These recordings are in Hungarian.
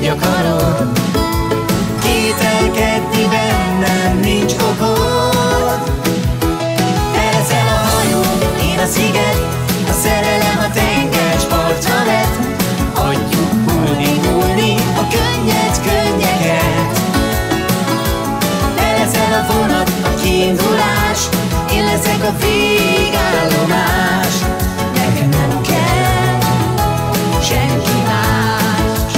akarod. Kételkedni bennem nincs okod. Te leszel a hajó, én a sziget, a szerelem a tengerpartra vet. Hagyjuk hullni a könnyed könnyeket. Te leszel a vonat, a kiindulás, én leszek a végállomás. Nekem nem kell senki más.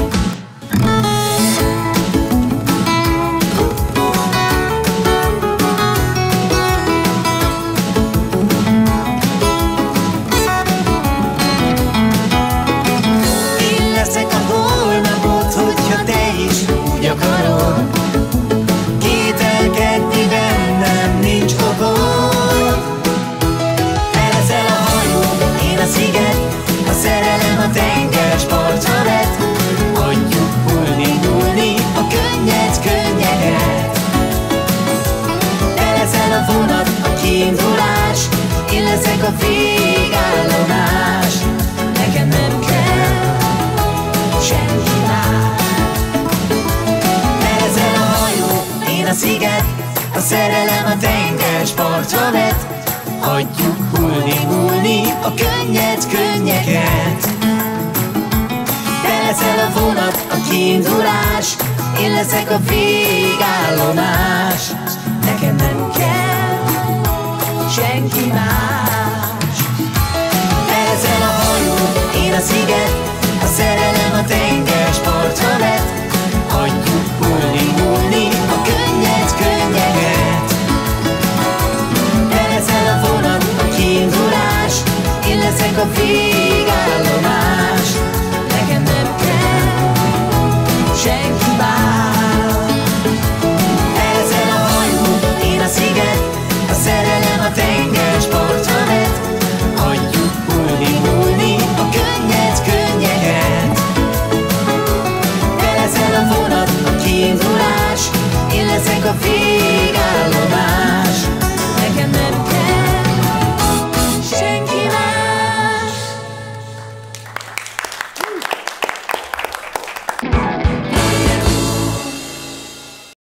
Én leszek a holnapot, hogyha te is úgy akarod. Kételkedni bennem nincs okod. Te leszel a hajó, én a sziget, a szerelem a tengerpartra vet. Hagyjuk hullni a könnyed könnyeket. Te leszel a vonat, a kiindulás, én leszek a végállomás. Nekem nem kell senki más. Te leszel a hajó, én a sziget, a szerelem a tengerpartra vet. Hagyjuk hullni a könnyed könnyeket. Te leszel a vonat, a kiindulás, én leszek a végállomás. Nekem nem kell senki más. Te leszel a hajó, én a sziget, a szerelem a tengerpartra vet. Hagyjuk hullni a könnyed könnyeket. Te leszel a vonat, a kiindulás, én leszek a végállomás.